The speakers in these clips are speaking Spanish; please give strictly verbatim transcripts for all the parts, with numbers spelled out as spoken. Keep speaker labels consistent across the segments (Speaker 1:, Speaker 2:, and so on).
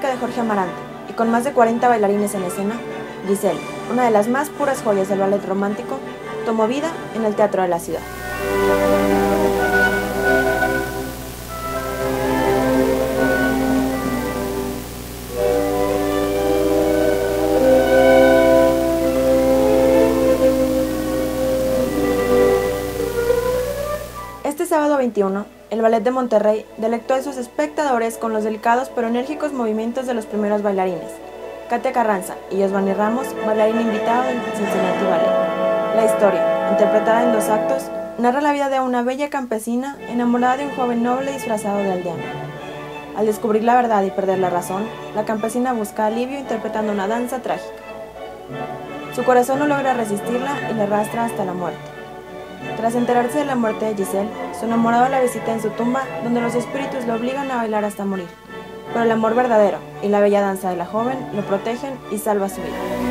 Speaker 1: música de Jorge Amarante y con más de cuarenta bailarines en escena, Giselle, una de las más puras joyas del ballet romántico, tomó vida en el Teatro de la Ciudad. Este sábado veintiuno, el Ballet de Monterrey deleitó a sus espectadores con los delicados pero enérgicos movimientos de los primeros bailarines, Katia Carranza y Giovanni Ramos, bailarín invitado del Cincinnati Ballet. La historia, interpretada en dos actos, narra la vida de una bella campesina enamorada de un joven noble disfrazado de aldeano. Al descubrir la verdad y perder la razón, la campesina busca alivio interpretando una danza trágica. Su corazón no logra resistirla y la arrastra hasta la muerte. Tras enterarse de la muerte de Giselle, su enamorado la visita en su tumba, donde los espíritus lo obligan a bailar hasta morir. Pero el amor verdadero y la bella danza de la joven lo protegen y salva su vida.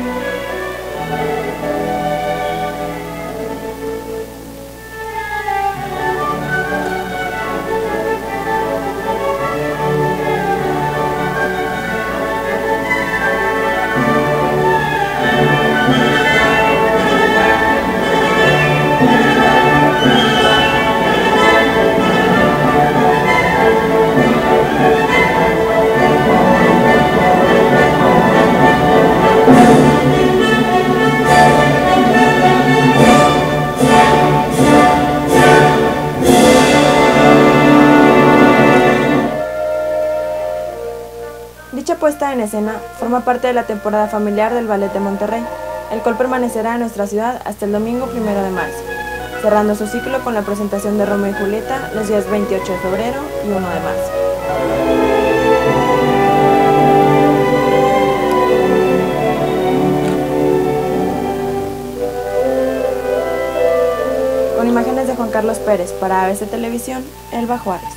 Speaker 1: Dicha puesta en escena forma parte de la temporada familiar del Ballet de Monterrey, el cual permanecerá en nuestra ciudad hasta el domingo primero de marzo, cerrando su ciclo con la presentación de Romeo y Julieta los días veintiocho de febrero y uno de marzo. Con imágenes de Juan Carlos Pérez para A B C Televisión, Elba Juárez.